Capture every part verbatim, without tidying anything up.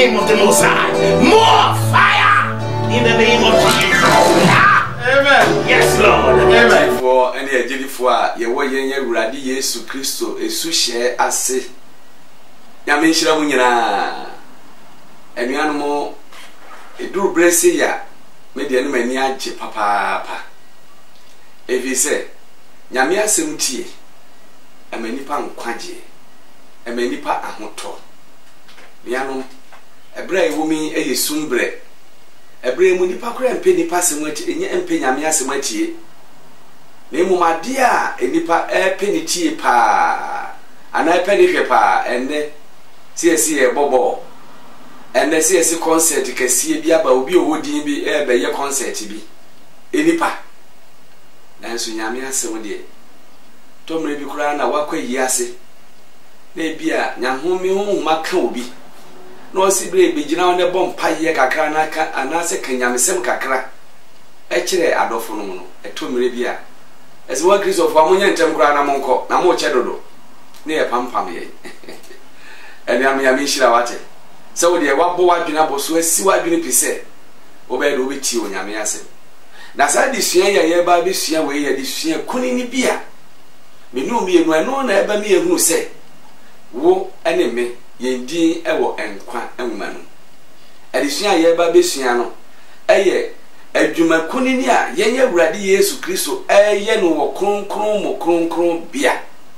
name of the Most High. More fire in the name of Jesus. Amen. Yes, Lord. Amen. For any agent for your way, you ready, yes, to Christo, a sushi, I say. Yamishra Munina. And the animal, a do brace ya, made the enemy near papa. If he say, Yamia Simti, a many pound quaji, a many part a motor. Miano, a brave woman, a soon bread. A brave munipaco and penny passing with any and penny amiasimati. Name my dear, a nipa a penny tea pa, and I penny pa, and then see a bobo. And then see a concert, you can see a biaba will be a woody be air by your concert to be. A nipa. Nancy Yamia Semundi. Tom may be crying a walkway yassi. Maybe a young home, home, Macobi. No si baby, you know, the bomb pie cacranaka, and answer can yamisem cacra. Actually, I don't know, a two milibia. As one case of Wamunian Temgrana Monco, Namo Chedodo, near Pampami. And Yami Shirawate. So, the Wabo Junabo Swiss, Siwa Junipise, obeyed with you, Yamiase. That's how this year, ye baby, see away this year, couldn't be a. Me know me, no, no, never me who say, wo enemy. Yendi ewo enkwa enwumanu adisua ye ba besua no eye adwumakuni ni a yenye awurade Yesu Kristo eye no wo kronkron mo kronkron bia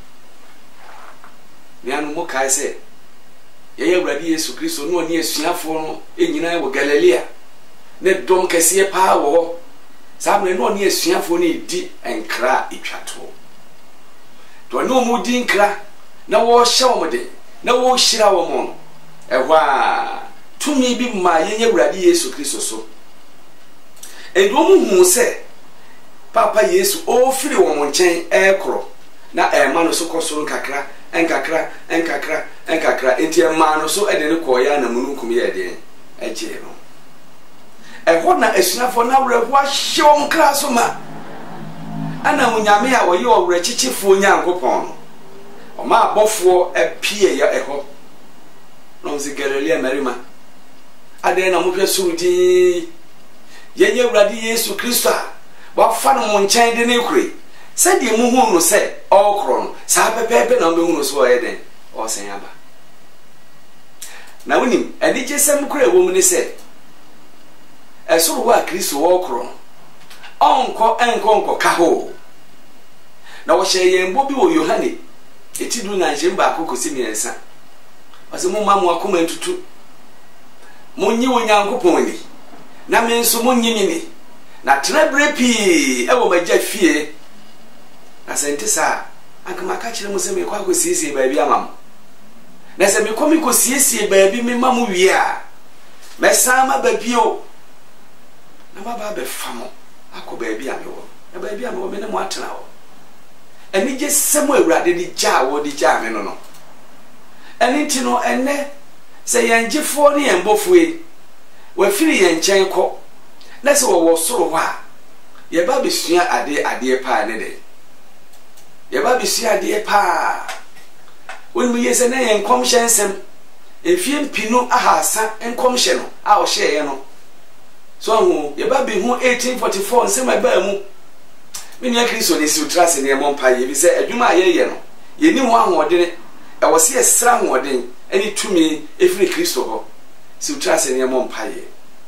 nianu mo kai se yenye awurade Yesu Kristo no ni asuafo no enyina wo Galilea ne dom kese pa wo sabre no ni asuafo ni di enkra itwato to no mu di nkra na wo hye wo de na wo shira wo mo ehwa tumi bi ma yenye awurade Yesu Kristo so edo mu hu se papa Yesu o firi wo mo nchen ekro na ema no so kosoro nkakra enkakra enkakra enkakra enti ema no so ede ne koya na munukum ye de eje no ehwo na esunafo na wurehwa hyew nkra so ma ana munyame a wo ye owurachichifo nyankopon Oma abofo epie ya eho no zi Galilea Marima ade na mohwe surudi yenye awurade Yesu Kristo a wafa no mo nchen de ne kure se de mu hu no se okro no sa pepepe na mbehu no so oyeden o sen aba na wonim ade jesem kure wo mu ne se esuru wa Kristo okro no onko enko onko kaho na wo hye yembo bi wo Yohane eti du na jemba akoko simiensa ase mo mamu akoma ntutu munyi wonyankopon ni na menso munyi ni na trebre pi ewo magya fie na sente sa akama ka kire mo se me kwa ko siesie baabi amam na se me komi ko siesie baabi me mamu wi a mesama baabio na baba be famo akọ baabi amewo na baabi amewo me ne mo atena wo eni je semo awurade di ja wo di ja me no no eni ti no enne se yanjefo ne yembofue wa firi yenchen ko na se wo soro wa ye ba besua ade ade pa ne de ye ba besua ade pa won mu yese na yen komhyensem efie mpinu ahasa enkomhye no a wo hye ye no so hu ye ba be hu eighteen forty-four nsem ba mu mini Kristo ne si utrase ne mo mpa ye bi se adwuma ayeye no ye ni ho ahode e wo se esra ahode ani tumi efiri Kristo ho si utrase ne mo mpa ye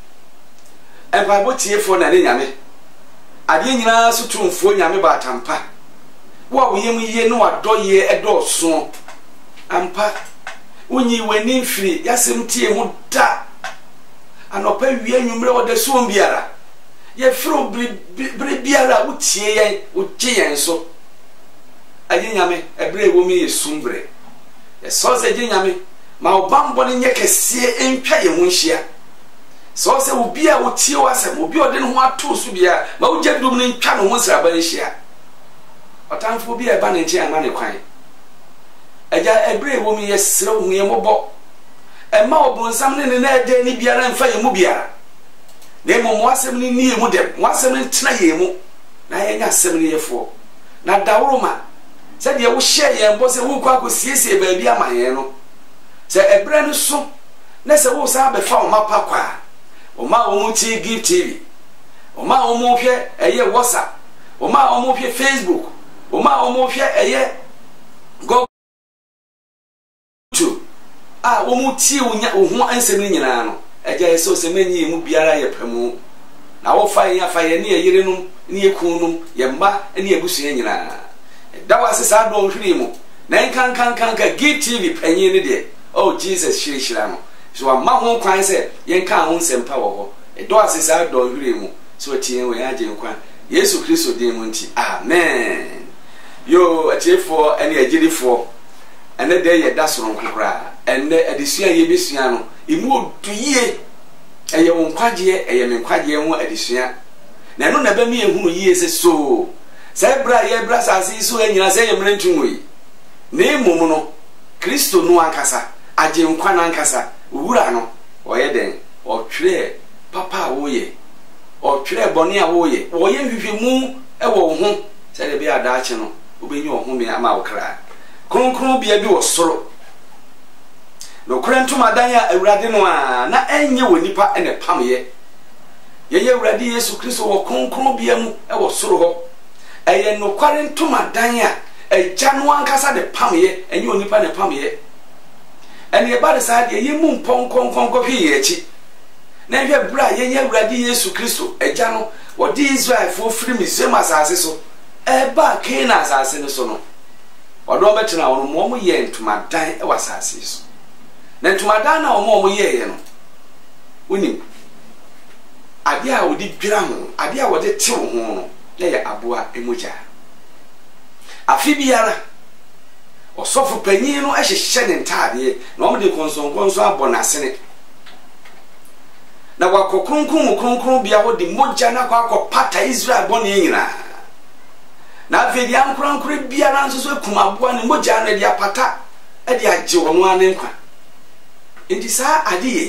empa botie fo na ne nyame ade nyina so tumfo nyame ba atampa wo wo yem ye no adoye edoso ampa unyi wani mfiri yasem tie ho da anopa wie anwumre wo de so biara ye fro bre biara utie yen utie yen so aye nyame ebre wo mi yesumbre ye so se je nyame ma obambo ne nye kese entwa ye ho nhia so se obi a utie wasem obi ode ne ho ato so bia ma ugye dum ne ntwa ne ho sraba nhia otamfo bi e ba ne nche ama ne kwan eja ebre wo mi yesre hu ye mobo e ma obonsam ne ne na ede ni biara mfa ye mu biara ne mo mo asem ni ni mu dem mo asem ni tena ye mu na ye nya asem ni yefo na dawroma se de wo hye ye mbo se wo kwa ko siesie ba bi ama ye no se ebre no so na se wo sa be fa o mapa kwa o ma o mu ti Gift T V o ma o mu hwe eye WhatsApp o ma o mu hwe Facebook o ma o mu hwe eye go to a wo mu ti wo nya wo ho ansem ni nyina no eja ye so se manyi mu biara ye pamu na wo fa ye fa ye ne ye yire num ne ye kunum ye mba ne ye busu ye nyina da wa se sa do hwiri mu na kan kan kan ka Gift T V panyi ne de oh Jesus shiri shira no so amma ho kwan se ye kan ho sempa wo ho e do ase sa do hwiri mu so tie we ya je nkwan Yesu Kristo din mu nti amen yo atiefo ene agirifo ene de ye da soro nkokra ene adisua ye besua no imu oduyie eye won kwaje eye men kwaje ho adisua na no na ba mi ehunu yie se so sai bra ye bra sase so anyina sai ye mrentu yi na emum no Kristo no ankasa aje nkwa na ankasa wura no oye den otwere papa wo ye otwere bone a wo ye wo ye hwehwemu e wo ho sai de be adaache no obenyi wo ho me ama wo kra kronkron bia bi wo soro no krentum adan ya awurade no a na enye wonipa ene pamye ye ye awurade Yesu Kristo wo kronkron bia mu e wo soro ho eye no krentum adan ya eja no ankasa de pamye enye wonipa ne pamye ene e ba de sa de ye mu mponkonkonko hwe ye echi na hwe bra ye ye awurade Yesu Kristo eja no wo di Israel fo firi Misraim asase so e ba Canaan asase no so no odo betena wono mo mo ye ntumadan e wasase so na ntumadan na omo omo ye ye no unim ade a wodi dwira ho ade a wodi tew ho no na ye aboa emoja afi biara osofu panyin no ahyehye ne ntade na omo de konsonkonso abonasene na wakokronkron kronkron bia wodi moja na kwa akopata Israel bone nyina na vedi ankurankure biara nso so kumaboa ne moja na dia pata e dia agye wono ane nkwa enti saa ade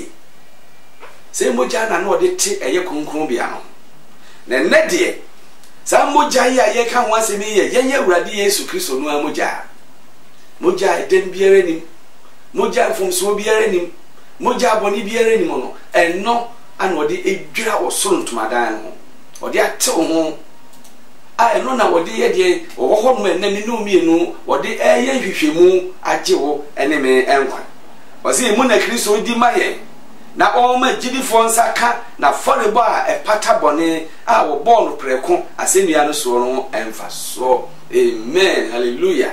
se moja na na ode te eye kronkron bia no na ne de saa moja ya ye ka ho asemi ye ye awurade Yesu Kristo no amoja moja edem biara nim moja fomso biara nim moja boni biara nim no enno ana ode edwira wo soro ntomadan ho ode ate ho a eno na wode ye de wo ho no na ni no mienu wode eye hwehwemu agye wo ene me enkwa wose mu na Kristo di maye na o ma gidifo nsaka na forebo a epata bone a wo ball preko asenua no so no emfa so amen hallelujah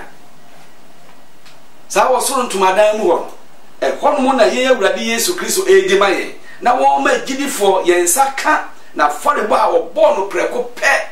sa wo so ntomadan mu ho e ho no na ye awurade Yesu Kristo e di maye na wo ma gidifo ye nsaka na forebo a wo ball preko pe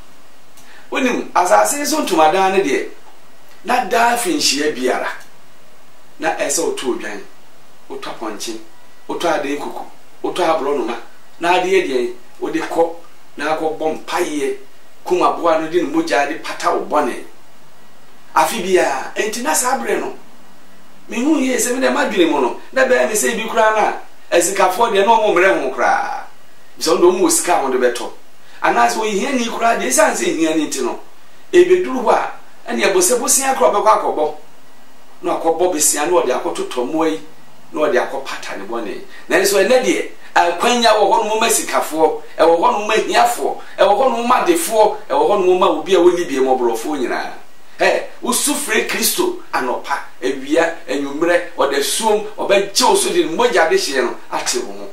onim asase so ntumadan ne de na da finhia biara na ese oto odwan oto aponche oto ade kuku oto abro no ma na ade de ode kɔ na akɔ bom paye kuma boa no de no moja de pata wo bone afi bia enti na sabre no me hu ye se me de madwene mo no na be me se bi kura na esikafo de no mo mre ho kura so ndo mo sika ho de beto anas wo hia ni kura de sanse hia ni ti no ebeduru ho a ene ebosebosia akro be kwa akɔbɔ no akɔbɔ besia no de akɔtotɔ moyi no de akɔpata ne bone na nso ene de akwanya wo ho no ma sikafo e wo ho no ma hiafo e wo ho no ma defo e wo ho no ma obi a woni bie mobrofo nyina eh usufre Kristo anopa ewia enwumre ode suom obegye oso de mogya de hye no ate wo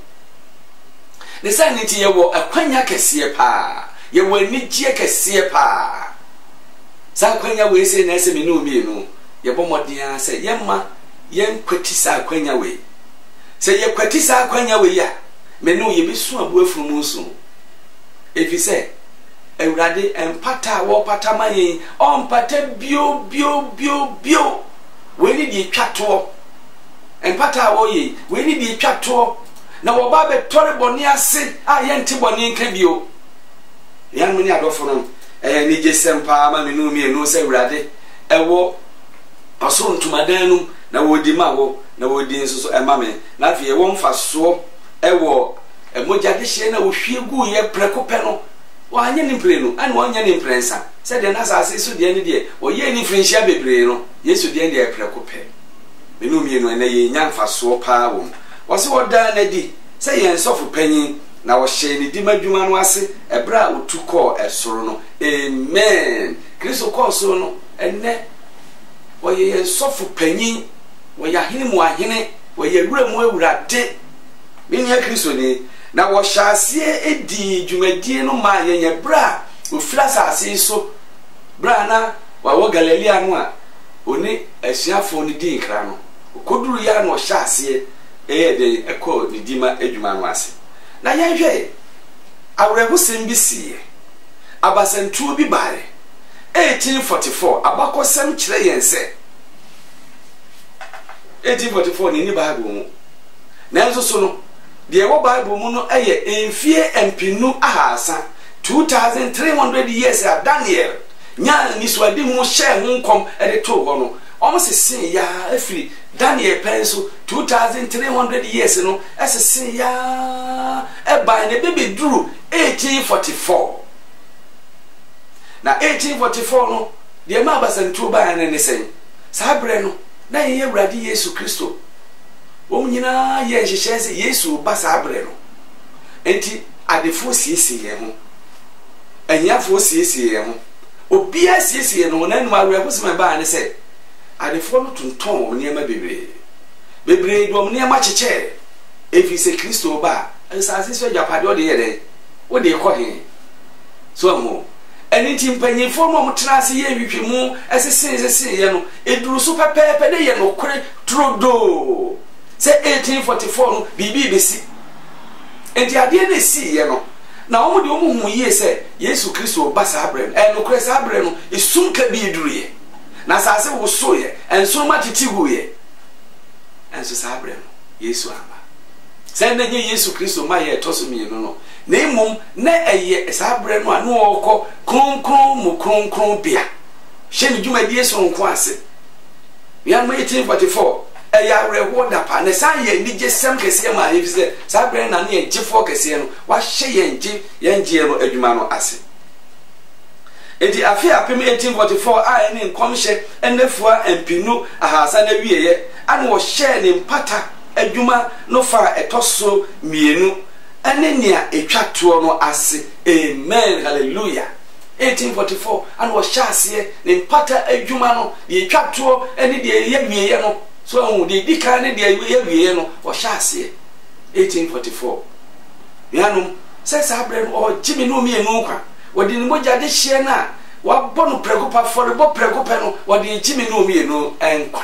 ne saniti ye wo akwanya kese pa ye wo anigye kese pa sa akwanya we se na ese me no mi no ye bomodia se ye ma ye nkwati sa akwanya we se ye kwati sa akwanya we ya me no ye besu abu afuru mu so efi se ewurade empata wo pata mayen on pata bio bio bio bio we ni di twato empata wo ye we ni di twato na wo ba be tore boni ase a ye nte boni nka bio yan mu ni adofo no eh ni je sempa ma me no mi no se ewurade ewo aso ntumadan no na wo di ma wo na wo di nso so e ma me na afie wo mfa so ewo emoja de hye na wo hwie gu ye preko pe no wa anya ni mpre no ani wo anya ni mprensa se de na sase so de ni de wo ye ni frinhia bebre no Yesu de de preko pe me no mi no na ye nya mfa so pa wo wose woda na di se yen sofo panyin na wo hye ni di madwuma no ase ebra otu ko esoro no amen Kristo ko so no enne wo ye sofo panyin wo ya hene mu ahene wo ye wura mu awurade menya Kristo ni na wo hyase edi dwumadie no ma ye bra o flasa ase so bra na wa wo Galilea no a oni asiafo ni di nkra no koduru ya no hyase e de ekọ ni dima adwuma no ase na ya hwe awreho sembisi abasantuo bi bare eighteen forty-four abakosem kire yense eighteen forty-four ni ni Bible mu na enso so no de wo Bible mu no eye enfie empinu ahasa two thousand three hundred years a Daniel nya ni so adi mu hye ho nkom e de to ho no omo ya afiri Daniel penso two thousand three hundred years no esese ya e ba ne bebe duru eighteen forty-four na eighteen forty-four no de ma basantu ba ne ne sen sabre no na ye Awurade Yesu Kristo wo nyina ye hyehyɛ se Yesu ba sabre no enti adefo siesie ye ho anyafo siesie ye ho obia siesie no na numa Awurade kusema ba ne se adefo no tunton niema bebre bebre do niema cheche efi se Kristo ba nsase so japade o de yede o de ko he so mo eni timpanyefo no mo trase ye hwehwemu esese esese ye no eduru so pepepe de ye no kore trodo se eighteen forty-four no bibi besi enti ade na si ye no na omo de omo hu ye se Yesu Kristo ba sabre no e no kore sabre no esum ka bi eduru ye na sase wo so ye enso matiti hu ye enso sabre no Yesu aba se na nye Yesu Kristo ma ye toso mi no no na imom na eye sabre no anu okọ kronkron mu kronkron bia hye ni dwuma die so nko ase ya ma eighteen forty-four eya rewo da pa na san ye ni gesem kese ma ye se sabre na ne gifo kese no wa hye ye ngi ye ngi no adwuma no ase edi afia pem eighteen forty-four a ene nkomhye enefua empinu ahasa na wieye ane wo hye ne mpata adwuma no fa etoso mienu ene nia etwato no ase amen hallelujah eighteen forty-four ane wo hye ase ne mpata adwuma no de etwato ene de ye wieye no so hu de dika ne de ye wieye no wo hye ase eighteen forty-four yanum se sabre no o jimi no mienu kwa wodi ni moja de hye na wa bonu prekopa for bo prekopa no wodi jimi no mienu enkwa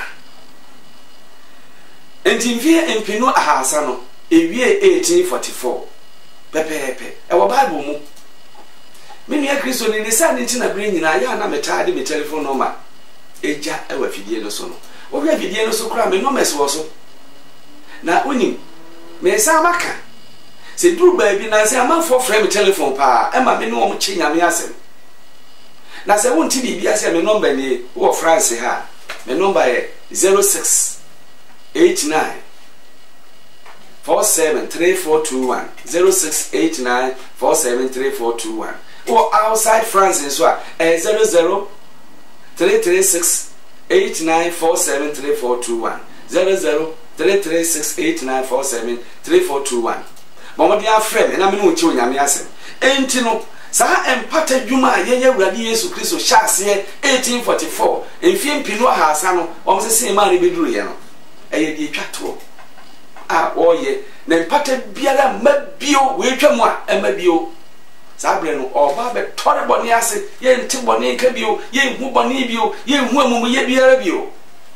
enti mfie empinu ahasa no ewie eighteen forty-four pepepe e wo Bible mu menu ya Kristo ni nisa ni ntina bre nyina ya na metade me telephone number eja e wa fidie no so no wo bia fidie no so kura me no mess wo so na onim me sa maka se duru ba bi na se amanfo frame telephone pa e ma me no mo chi nyame asem na se won ti bibia se me number ni wo France ha me number e zero six eight nine four seven three four two one zero six eight nine four seven three four two one or outside France in so eh zero zero three three six eight nine four seven three four two one zero zero three three six eight nine four seven three four two one Mama dia frame na me no chi onyame asem enti no sa empata dwuma ye ye Awurade Yesu Kristo hyase eighteen forty-four enfie mpinu ahasa no o mse ma ne beduru ye no eye di twato a oye na empata biara mabio we twam a emabio sabre no oba be tore boni ase ye nti boni nka bio ye hu boni bio ye hu amum ye biara bio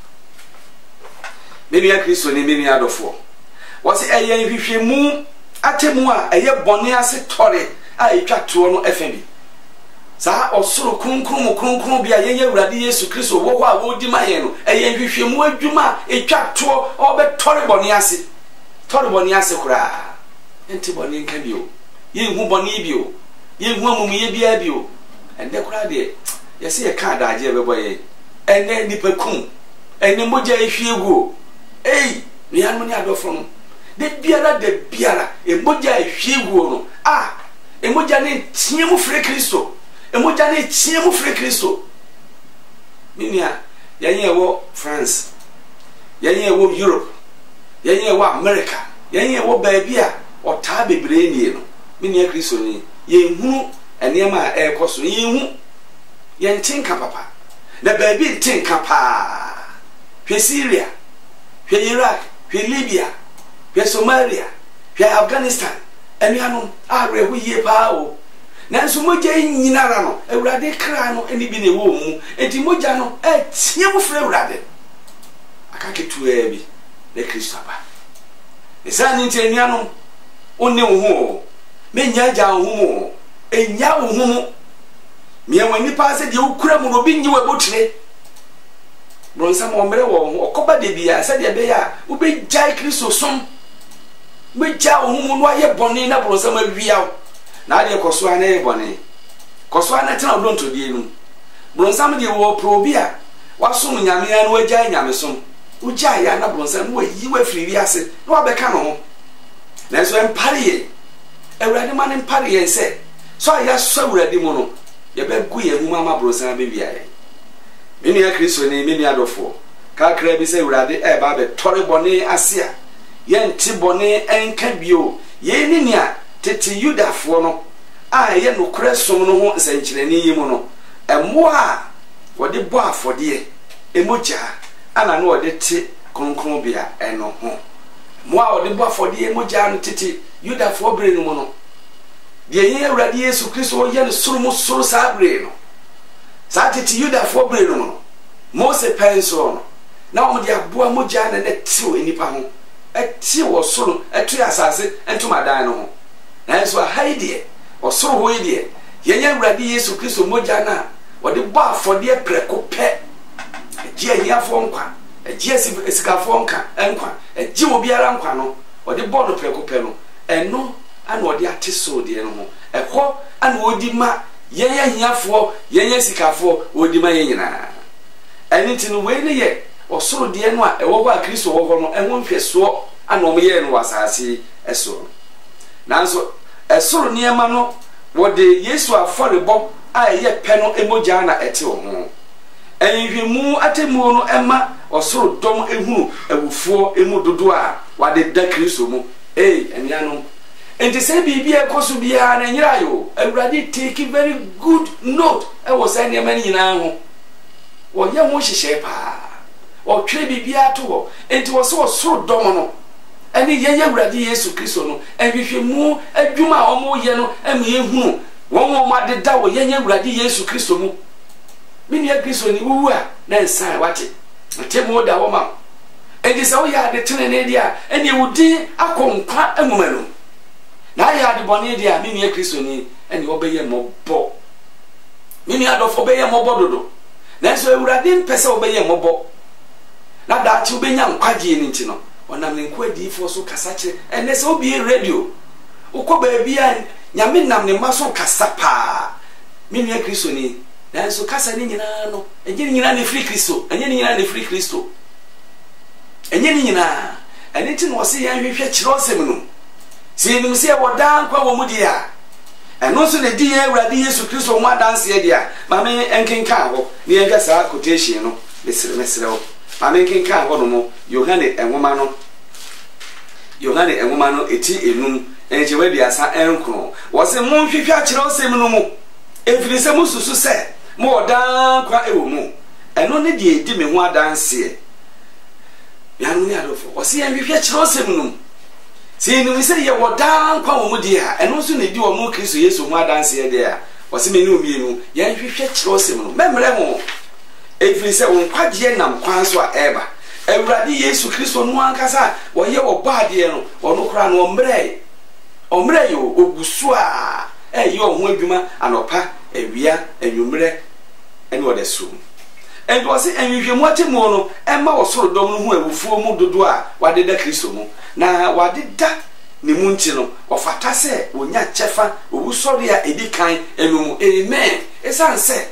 me bia Kristo ni me ni adofo wose eye hwehwemu atemu a eye boni ase tore a etwato no efebi sa osoro kronkron mu kronkron bia ye Awurade Yesu Kristo wo ho a wo di maye no eye hwehwemu adwuma etwato obetore boni ase tore boni ase kura enti boni nka bio ye hu boni bio ye hu amum ye bia bio ende kura de ye se ye ka daje bebo ye ene nipa kum ene moja ehwiegu ei ni anu ni adofo no de biara de biara e moja ehwiegu no ah e moja ne tie mu fre Kristo e moja ne tie mu fre Kristo minia yenye wo France yenye wo Europe yenye wo America yen ye wo baabi a ota bebre nie no me ne Kristo ni yen hunu enema e koso yen hu yen tinka papa na baabi tinka pa hwe Syria hwe Iraq hwe Libya hwe Somalia hwe Afghanistan enuanom are hu ye pa o nanso mogya nyinara no Awurade kra no eni bi ne wo mu enti mogya no e tie mu fra Awurade akaketu e bi ne Kristo aba esa ni nti enuanom onni wo ho menya gya wo ho enya wo ho me wani pa se de ukura mu no bi nyi wa botire bronsa mo mere wo okoba de bia se de be ya wo be gya Kristo som be gya wo ho no aye boni na bronsa ma wia na ade koso ana e boni koso ana tena odonto die nu bronsa me de wo probia wasom nyame ya no agya nyame som wo gya ya na bronsa no yi wa firi wi ase no abeka no ho na so empare Awurade ma ne mpare yen se so aya so Awurade mu no ye be gu ye huma ma bronsa be bia ye me ne Kristo ne me ne adofo ka kra bi se Awurade e ba be tore boni ase a ye nti boni enka bio ye ni ne a tete Yudafo no a ye no kresom no ho nsankyereni yi mu no emo a wode bo afode emoja ana no wode te kronkron bia eno ho mo a wode bo afode emoja no tete Yudafo bre no mu no de ye Awurade Yesu Kristo ye no soro mo soro sa bre no sa tete Yudafo bre no no Mose penso no na o de aboa moja na ne tiwo enipa ho eti wo soro etu asase entomadan no ho na so haide o soro ho ide ye ye Awurade Yesu Kristo moja na wo de bo afode preko pe eji ahiafo nkwa eji esikafo nka enkwa eji obiara nkwa no wo de bo no preko pe no eno ana wo de ateso de no ho eho ana odi ma ye ye ahiafo ye ye esikafo odi ma ye nyina eni no we ne ye osoro de no a ewo ba Kristo wo ho no enwo nhweso ana o ye no wasase eso nanso esoro niema no wo de Yesu aforebo a ye pe no emoja na ete wo ho enhwemu atemu no ema osoro dom ehunu awufo emu dodo a wade da Kristo mu eh eniano enti se bibia ekoso bia na nyira yo Awurade take very good note e wo say niema ni nyina ho wo ye ho hyehye pa o twe bibia to ho enti wo so osoro dom no eni ye ye Awurade Yesu Kristo no enhwehwemu adwuma a omo ye no em ye hunu won wo ma de da wo ye ye Awurade Yesu Kristo mu mini ya Kristo ni wuwu a na nsan wate atemu da wo ma enti se wo ya de tene ne dia eni wudi akonkwa amumanu na ya de bone dia mini ya Kristo ni eni wo be ye mobo mini adofo be ye mobo dodo na so Awurade mpese wo be ye mobo na da chi wo be nya nkwaje ni nti no onam ne nkwadi fo so kasa kire ene se obi radio ukoba bia nyame nam ne maso kasa pa mini ya Kristo ni nanso kasa ni nyina no enye ni nyina ne free Kristo enye ni nyina ne free Kristo enye ni nyina ene ti no se ya hwehwe kire osem no se ni se wodan kwa wo mudi a eno so ne di ya Awurade Yesu Kristo mo adanse dia ma me enkenka ho ne enka sa quotation no mesire mesire ho ma me enkenka ho no mo Yohane enwoma no Yohane enwoma no eti enum enje wadi asa enkro wo se mo hwehwe kire osem no mo efiri se mo susu se mo dan kwa ewo mu eno ne de edi me ho adanse ya no ne adofo o se yan hwehwe kire osem no se ni se ye wo dan kwa wo mu de a eno so ne di wo mu Kristo Yesu ho adanse de a o se me ni omi enu yan hwehwe kire osem no memre mo efiri se won kwaje nam kwan so a eba Awurade Yesu Kristo no ankasa wo ye wo baade no ono kra no omre omre yo ogusu a eh yo ho adwuma anopa ewia enwumre ene wo desu en do se enhwehwemu atemu no emma wo soro dom no ho awufuo mu dodo a wade da Kristo mu na wade da ne mu nti no ofata se wonya chefa owusori a edikan enumu amen esan se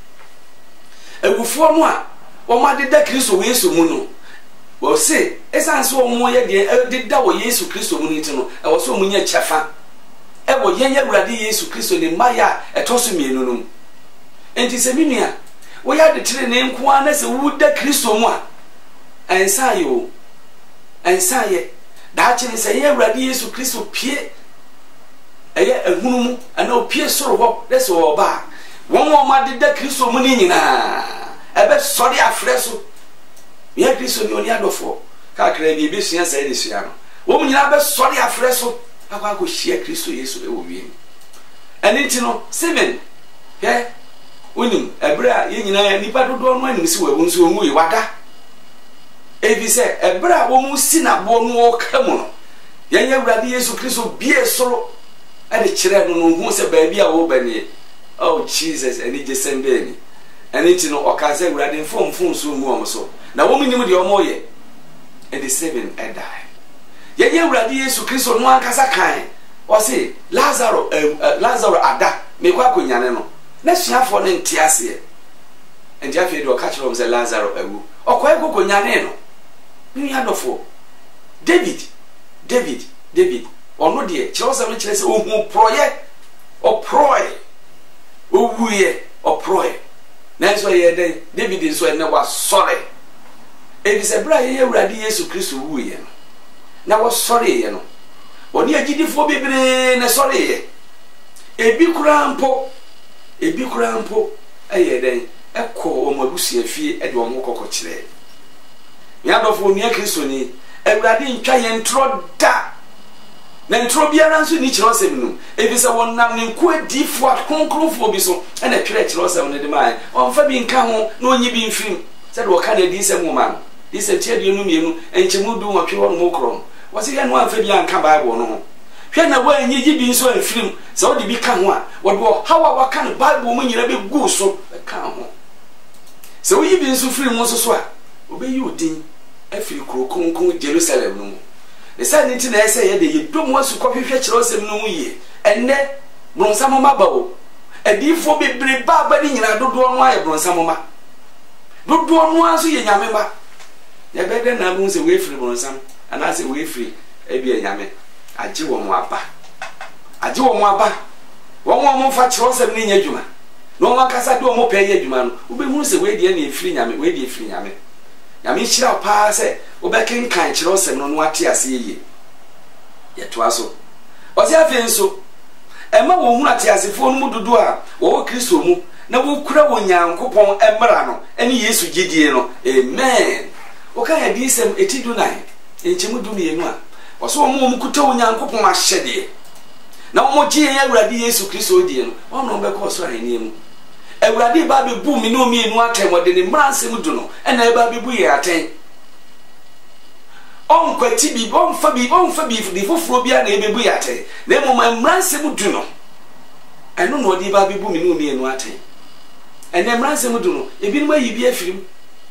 awufuo no a wo made da Kristo Yesu mu no wo se esan se wo mo ye de da wo Yesu Kristo mu nti no e wo so mo nya chefa e wo ye nya Awurade Yesu Kristo ne maya etoso mienu no enti se minua wo ya de tire ne nko ana se wo da Kristo mu a ensa yo ensa ye da chine se ye awurade Yesu Kristo pie eye ehunu ana opie soro ho leso oba won won ma de da Kristo mu ni nyina ebe sori afreso ye Kristo ni oni adofo ka kra bi bi sua sai de sua no won nyina be sori afreso akwa ko hia Kristo Yesu e wo wi eni ti no seven ye unim ebra ye nyina nipa dodo no anim si wa wonso onwu yi wada ebi se ebra wo mu si na bo no o kamu no ye nya awurade Yesu Kristo bie soro ade kire no no hu se ba bia wo bani oh Jesus eni jesembe ni eni ti no okaze awurade mfom fom so mu om so na wo minim de omo ye e the seven e die ye nya awurade Yesu Kristo no ankasa kan o se Lazaro uh, Lazaro ada me kwa konyane no na suafo ne ntiase e ndi afi de o ka kire om se Lazaro awu okwa ego konyane no ni adofo David David David ono de kire se no kire se ohu proye o proye owuye o proye na so ye den David so ne wa sore ebi se bra ye awurade Yesu Kristo wuye no na wo sore ye no oni agidifo bebre na sore ye ebi kura mpo ebi kura mpo eye den ekọ o mabusu afie e de o mo kokọ kire ya dofo ni Kristo ni awurade ntwa ye ntro da na ntro biara nso ni kire osem no ebi se won nam ne nko adifo akonkrofo bi so e na kire kire osem ne de mai on fa bi nka ho na onyi bi mfirim se de o ka na di se mo ma di se tie de no mienu enchemu du mo twe won mo krom wasi ya no an fa bi anka Bible no ho hwe na wa anyi gi bi nso amfirim se o de bi ka ho a wo do hawa wa ka no Bible mo nyira be gu so ka ho se o yi bi nso firim mo so so a obeyi odin afiri krokonkon Jerusalem no ne sa ni ntina ese ye de ye dom wasu kohwehwe kire osem no mu ye enne bronsamo mabawo adifo bebre ba ba ni nyina dodo no aye bronsamo ma dodo no aso ye nyame ba ye bede na bu se we firi bronsam ana se we firi e bi nyame agi wo mo aba agi wo mo aba wo mo mo fa kire osem ni nya djuma no mo kasa do mo pe ye djuma no ube hu se we de na efiri nyame we de efiri nyame nyame hira pa se obekin kan kire osem no no ate ase ye ye to aso o se afi nso e ma wo hu ate ase fo no mu dudu a wo Kristo mu na wo kura wo Nyankopon emra no ene Yesu gidie no amen o kan ya di sem etidu nine enchemu du ne nu a o so mo mu kuta wo Nyankopon ahyede na wo gye ye awurade Yesu Kristo die no wo no be ko so ani mu awurade ba be bu mi no mi enu atem wode ne mransem du no ena e ba be bu ye aten on kwati bi on fa bi on fa bi di foforo bia na e be bu ye aten na mo mransem du no eno no odi ba be bu mi no mi enu aten ena mransem du no e bi no ayi bi afirim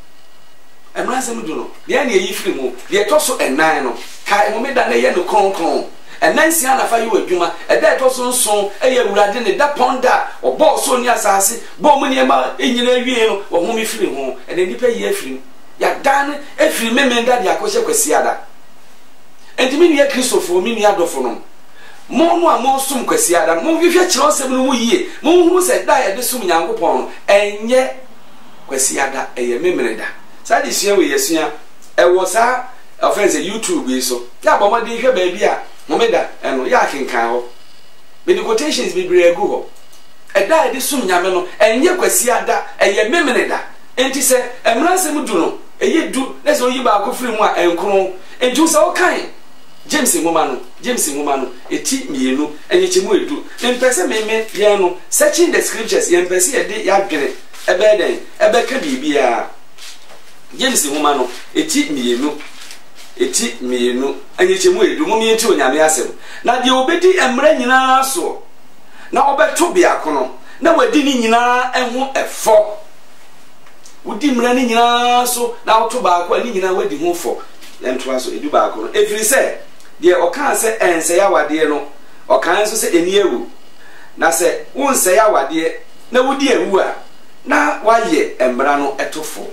mransem du no bia na eyi firim ye to so enan no ka e mo me da na ye no kronkron enansi ana fa yiwa adwuma eda eto so nso eye awurade ne da ponda obo so ni asase bo mu ne ma enyina wie no wo ho mi firi ho ene nipa yi afiri ya dan efiri memenda de akoshe kwasi ada entimi ne Kristofo mi ne adofo no mo no a mo sum kwasi ada mo hwehwe kire osem no mu yie mo hu se da ye de sum Nyankopon no enye kwasi ada eye memenda sa de sua we yesua e wo sa offense YouTube yi so ya bo mo de hwe ba bi a momeda eno ya kenkan ho me the quotations be bre egu ho eda ede sum nyame no enye kwasi ada eye memene da enti se emransem du no eye du na se oyi ba ko firi mu a enkron enju se o kan James ngoma no James ngoma no eti mienu enye chemu edu empese meme ye no searching the scriptures ye empese ye de ya dwene ebe den ebe ka bibia James ngoma no eti mienu eti mienu anyechemu edu mo mienti onyame asem na de obedi emra nyina so na obeto biakono na wadi ni nyina ehu efo wudi mra ni nyina so na oto baako ani nyina wadi hu fo ento aso edu baako no efiri se de okan se ense ya wade no okan so se eni ewu na se wonse ya wade na wudi ewu a na waye emra no etofo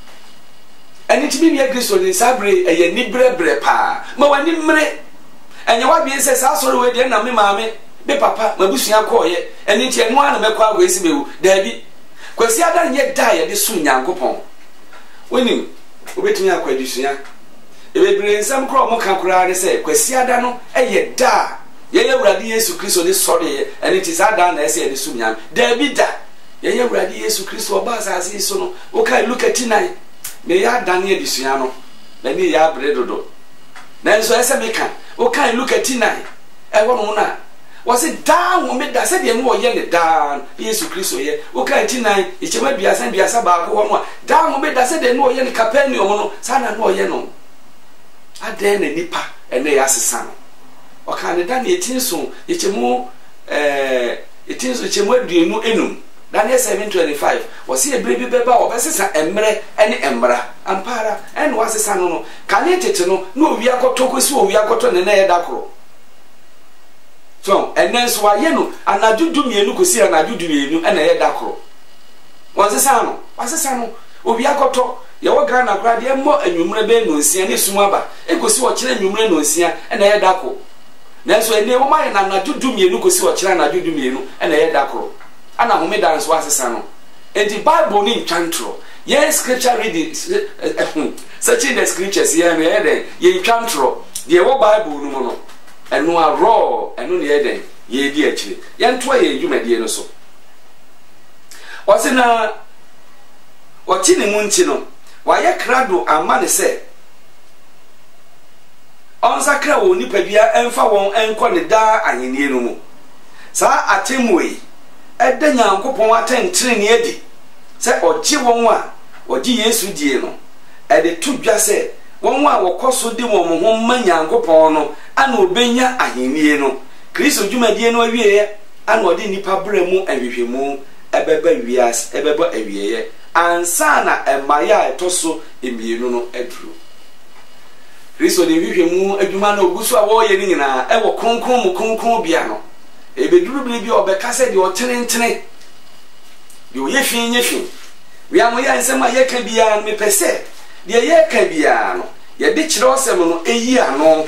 eni tibi ne Kristo ni sabre eye ni brebre pa ma wani mre enye wa bi se sa soro we de na me maame be papa mabusua ko ye eni ti enu ana me kwa agwa esi bewu da bi kwasi ada nye da ye de so Nyankopon woni obetumi akwa disua ebebre nsam kro mo ka kura ne se kwasi ada no eye da ye ye wurade Yesu Kristo ni sori ene ti sa da na ese ene sumnyam da bi da ye ye wurade Yesu Kristo oba asase so no o kai Luke nine me ya dan ye disua no na ni ya bredodo na nso ese me ka o kai Luke nine e wo no na wose da wo me da se de no ye ne da Yesu Kristo ye o kai nine e chema biasa biasa ba ko ho no da wo me da se de no ye ne Capernaum no sa na no ye no ade na nipa ene ya sesa no o kan ne da na etinso e chemu eh etinso chemu aduenu enum Daniel seven twenty-five wose e brebi beba wo besesa emre ene emra ampara ene wasesa no no kan ne tete no na owi akoto kosi owi akoto ne na ye dakoro so enen so aye no anadudu mienu kosi anadudu mienu ene ye dakoro wasesa no wasesa no owi akoto ye wo Ghana kra de mo anwumre be no nsia ne sumaba e kosi wo kire anwumre no nsia ene ye dakoro nanso ene wo mai na anadudu mienu kosi wo kire anadudu mienu ene ye dakoro ana home dance wasesa no and the Bible ni ntwantro ye scripture reading searching the scriptures here no ye den ye ntwantro de wo Bible no no eno a raw eno ne ye den ye di akire ye nto ye dwumade no so wasena wati ne mu nti no wa ye krado ama ne se onsakra wo nipa bia emfa won enko ne da ahenie no mu sa atemwe ede nyankopon atentre ne edi se ogye won a ogye Yesu die no ede tudwa se won a wokoso de won ho ma nyankopon no ana obenya ahenie no Kristo dwumadie no awie ana ode nipa bremu ahwehwemu ebeba wias ebeba awieye ansa na emaya etoso emienu no aduru Kristo de hwehwemu adwuma na oguso a wo ye ni nyina e wo kronkron mu kronkron bia no ebeduru bi bi obeka se de otenentene de oyefin nyefin wi amoya nsema ye ka bia no mepese de ye ka bia no ye de kire osem no eyi ano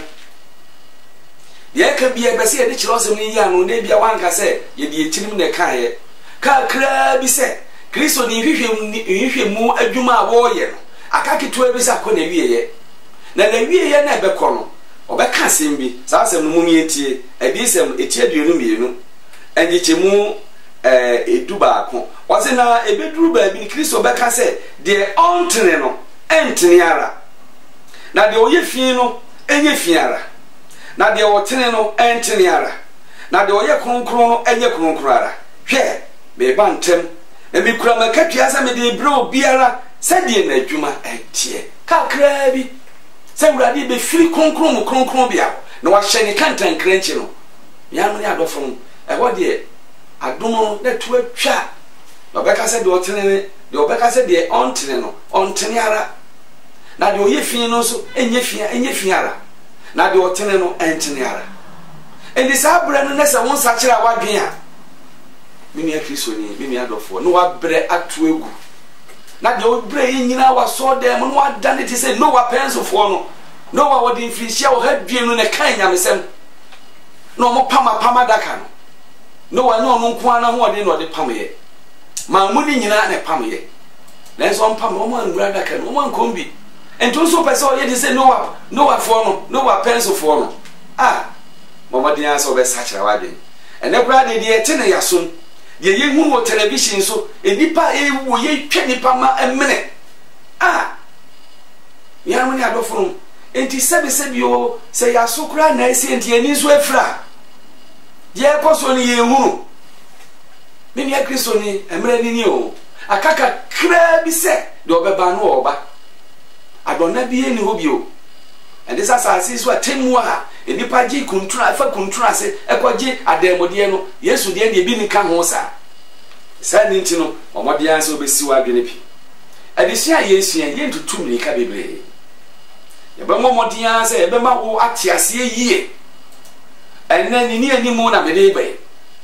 ye ka bia be se ye de kire osem no eyi ano na bia wanka se ye de etinim ne kan ye ka kra bi se Kristo de hwehwem hwehwemu adwuma a wo ye no akaketo bi se akọ na wieye na na wieye na ebekọ no obeka sembi sa asem no mumi etie edisem etie aduonu mienu enye chemu eh eduba ko wase na ebeduru ba bi Kristo beka se de ontene no entene ara na de oyefin no enye fiara na de otene no entene ara na de oye kronkron no enye kronkron ara hwe me bantem e mi kura makatua sa me de bro biara se de na adwuma etie kakra bi se wurade be firi kronkron mu kronkron bia na wa hye ne kantan kranchi no ya no ne adofo e ho de adomo na to atwa obeka se de otene de obeka se de ontene no ontene ara na de oyefin no so enye fia enye fiara na de otene no entene ara endi sa bra no na se won sa kira wadwen a mini Kristo ni mini adofo no wa bre atu egu na de obre nyina wa so dem no wa dane ti say no wa penso fo no no wa wodi mfirihia wo hadwie no ne kan nyamesem no mo pama pama daka no no wa no no nko ana ho de no de pamaye ma mu ni nyina ne pamaye na so pam mo man ngura daka no mo man kombi ento so pese o ye de say no wa no wa fo no no wa penso fo no ah mo mo de anso be sachira wa de ene kura de de ete ne yason ye ye hu wo television so enipa e wo ye twa nipa ma emene ah ya mo ni adofo enti sebe sebe yo se ya sokura na esi enti ani so afra ye koso ni ye hu ni ni Kristo ni emre ni ni o akaka kra bi se de obeba no oba adona bi eni ho bi o ende sa sa si so atemu a enipa gi kuntura afa kuntura se ekwaje ademode no Yesu de ne bi ni ka ho sa sa ni ntino omode an se obesi wa adwene pi adisia Yesu ye ye ntutum ni ka bebre ye ba momode an se ye be ma wo atiase yie enne ni ni animu na me de be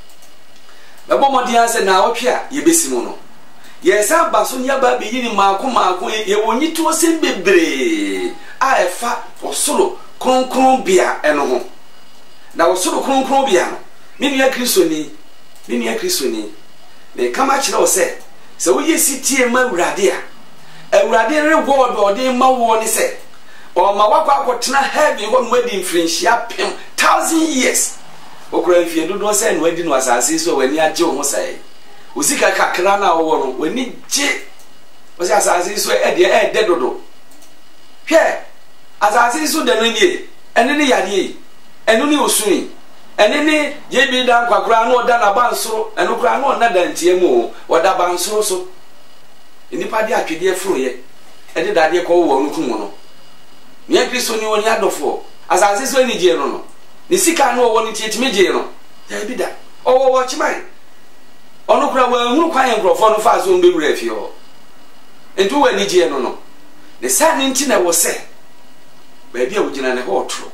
ba momode an se na wotwe a ye besi mu no ye sa ba so nya ba be yini maako maako ye wonyi to se bebre a efa osoro kronkron bia eno ho na osoro kronkron bia no me nua Kristo ni me nua Kristo ni me kama kire o se se wo yesi tie ma urade a urade reward ode ma wo ni se o ma wakwa akotena heaven ho no adi mfrinhia pem thousand years okura mfie dodo se no adi no asase so wani agye wo sai usika kakra na wo no wani gye wasi asase so e de e de dodo hwe asase so de no nie ene ne yade yi eno ne osuni ene ne je bi dan kwakra na oda na bansoro eno kra na ona dantie mu oda bansoro so nipa de atwede afuro ye e de dade ko wo no kumu no ne Kristo ni woni adofo asase so ni je no no ni sika no wo ni tietime je no ya bi da owo wo chiman ono kra wa hunu kwan enkrofo no fa so mbewura afie ho entu wa ni je no no ne sa ni nti na wo se ba bia wo gina ne ho otro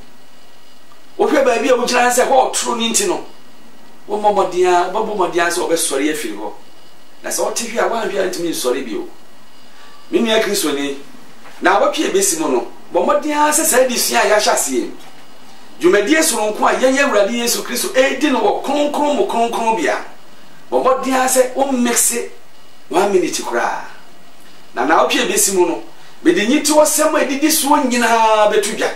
wo hwe ba bia wo gina se ho otro ni nti no wo momodia babo modia se obesori afiri ho na se otihwe a wa hwe ntimi sori bio mimi ya Kristo ni na wapie besi mo no bomodia se se di sua ya hyasie dwumadie soronko a yeye awurade Yesu Kristo e di no wo kronkron mo kronkron bia bomodia se o mixe one minute kura na na wapie besi mo no be di nyiti wo sem edidi so nyina betudwa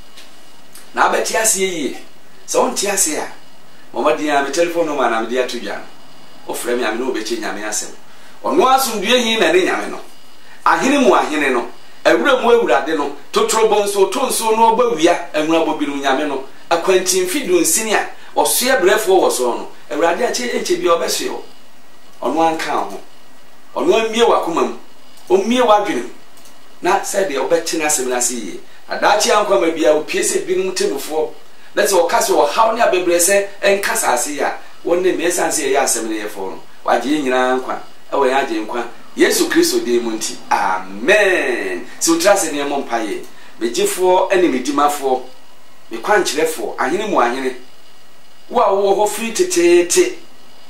na abeti ase yi se on ti ase a bomodia me telephone number na me dia tudwa o frame ya me no be che nyame asem ono asundue hin na ne nyame no ahene mu ahene no awura mu awurade no totrobo nso tonso no obawia awura bobiru nyame no akwantin fidu nsini a osoe brefo wo so no awurade a che eche bi obehwe ono anka ho ono amie wakomam o mie wadwene na said de obechina seminasi yi adachi anko ma bia o piese binum tebufo na se o kase o haw ne abebrese enkasa ase ya wonne mesanse ya asemne ye fo no waje nyina nkwa e wo ya je nkwa Yesu Kristo de munti amen so trase ne mo mpaye begifo ene medimafo me kwankyerefo ahene mu ahene wo a wo ho firi tetete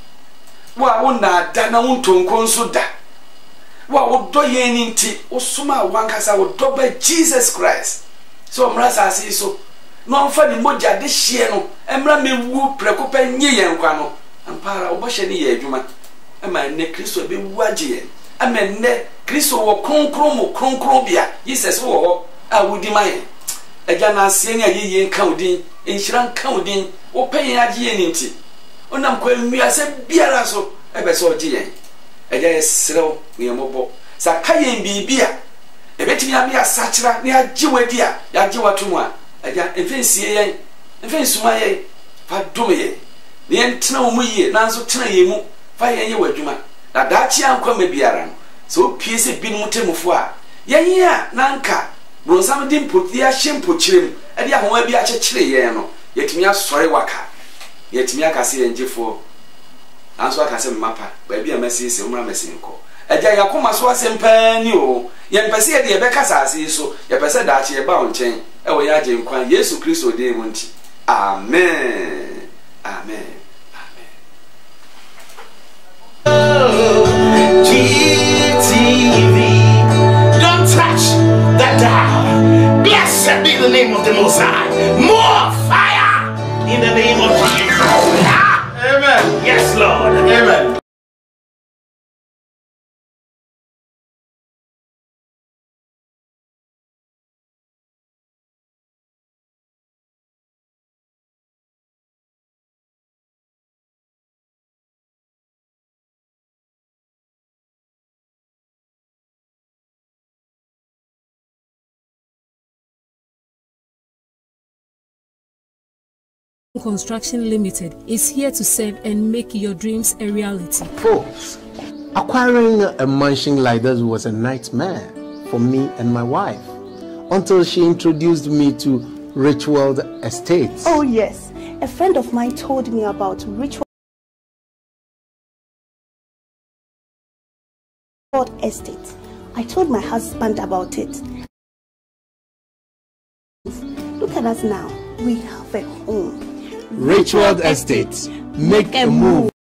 wo a wo na da na wontonko nso da wo a wo do ye ni nti wo soma wankasa wo do ba Jesus Christ so mrasa ase so no mfa ni moja de hie no emra mewu prekopa nye yen kwa no ampara wo bohye ni ye adwuma ema ne Kristo be wuaje amenne Kristo wo kronkron mo kronkron bia Jesus wo ho a wudi mai eja na ase ni ayiye nka udin enhira nka udin wo pen agiye ni nti onam kwa miase biara so ebe so ogiye eja yesrew ne mobo sakayen bibia ebetimi ya bia sachira ne agiwadi a ya agiwatomu a eja enfensie yen enfensuma yen fa domye ne entena wo mu yie nanso tena yemu fa yen ye wadwuma na dachi ankwa mebiara no so piese binum temufo a yen ya nanka bronsam di mpoti a hempo kirem e dia ho abi a kyekire yen no yetimi asore waka yetimi akase yenjefo nanso akase mmapa ba bia mesese umra mesinko eja yakoma so asempani o yempese ye de bekasa ase so yepese dachi ye ba onchen e wo ya je nkwan Yesu Kristo de mu nti amen amen amen. G T V, don't touch the dial. Blessed be the name of the Most High. More fire in the name of Jesus. Amen. Yes, Lord. Amen. Construction Limited is here to serve and make your dreams a reality. Folks, acquiring a mansion like this was a nightmare for me and my wife until she introduced me to Richworld Estates. Oh yes, a friend of mine told me about Richworld Estate. I told my husband about it. Look at us now. We have a home. Richworld Estates. Make a move.